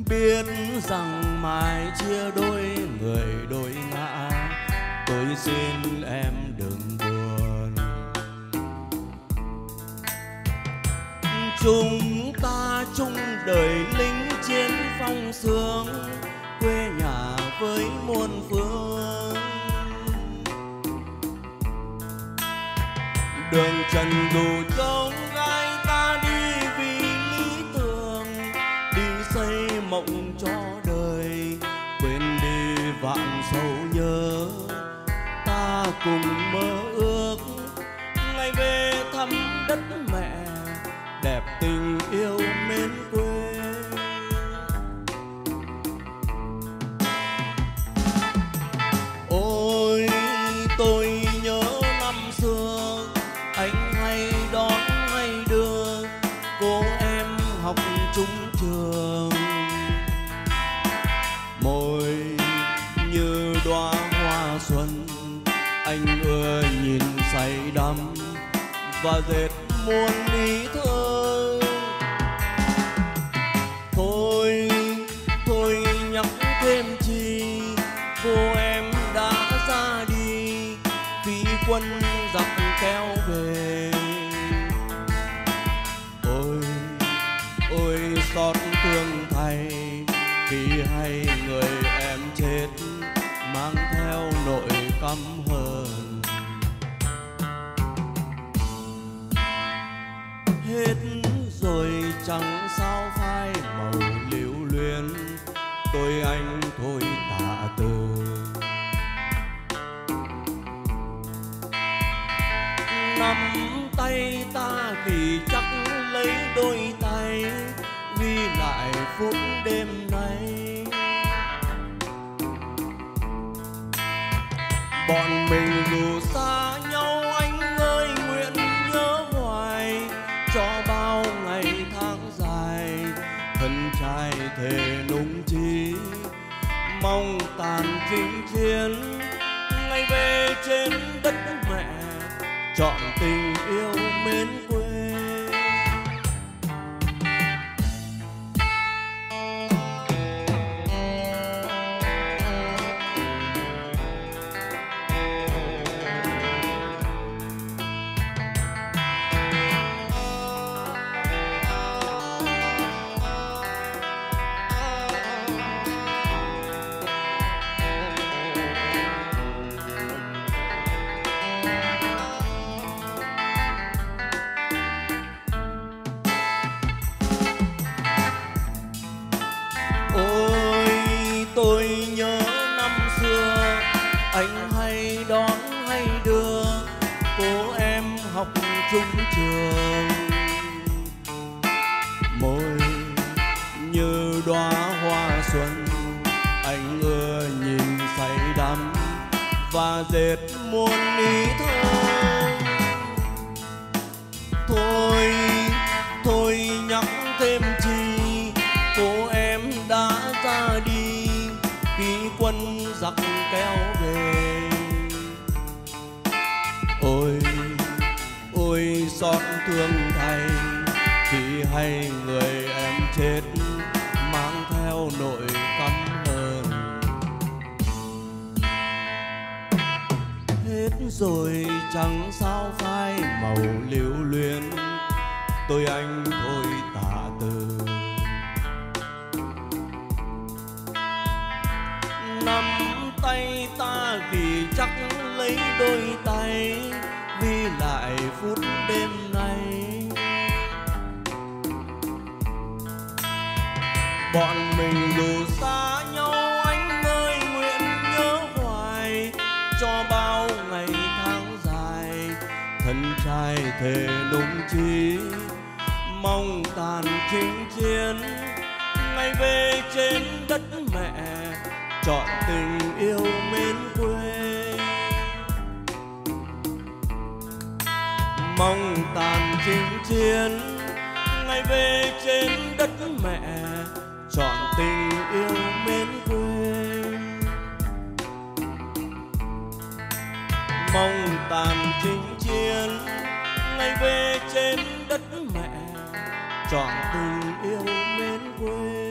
Biết rằng mai chia đôi người đôi ngã, tôi xin em đừng buồn. Chúng ta chung đời lính chiến phong sương, quê nhà với muôn phương. Đường trần dù trông gai ta đi vì lý tưởng, đi xây mộng cho đời, quên đi vạn sầu nhớ. Ta cùng mơ ước ngày về thăm đất mẹ, đẹp tình yêu mến quê. Ôi tôi nhớ năm xưa, anh hay đón hay đưa cô em học chung trường. Môi như đóa hoa xuân, anh ưa nhìn say đắm và dệt muôn ý thơ. Thôi nhắc thêm chi, cô em đã ra đi, vì quân giặc kéo về. Ôi xót thương thay, khi hay người em chết, mang theo nỗi căm hờn. Hết rồi chẳng sao phai màu lưu luyến, tôi anh thôi tạ từ. Nắm tay ta vì chắc lấy đôi tay, ghi lại phút đêm nay. Bọn mình dù xa nhau anh ơi nguyện nhớ hoài, cho bao ngày tháng dài thân trai thề nung chí. Mong tàn chinh chiến ngày về trên đất mẹ, chọn tình yêu mến quê. Tôi nhớ năm xưa, anh hay đón hay đưa cô em học chung trường. Môi như đóa hoa xuân, anh ưa nhìn say đắm và dệt muôn ý thơ. Thôi nhắc thêm chi, cô em đã ra đi, khi quân giặc kéo về. Ôi xót thương thay, khi hay người em chết, mang theo nỗi căm hờn. Hết rồi chẳng sao phai màu lưu luyến, tôi anh thôi tạ từ. Nắm tay ta vì chắc lấy đôi tay, ghi lại phút đêm nay. Bọn mình dù xa nhau anh ơi nguyện nhớ hoài, cho bao ngày tháng dài thân trai thề nung chí. Mong tàn chinh chiến ngày về trên đất mẹ, chọn tình yêu mến quê. Mong tàn chinh chiến ngày về trên đất mẹ, chọn tình yêu mến quê. Mong tàn chinh chiến ngày về trên đất mẹ, chọn tình yêu mến quê.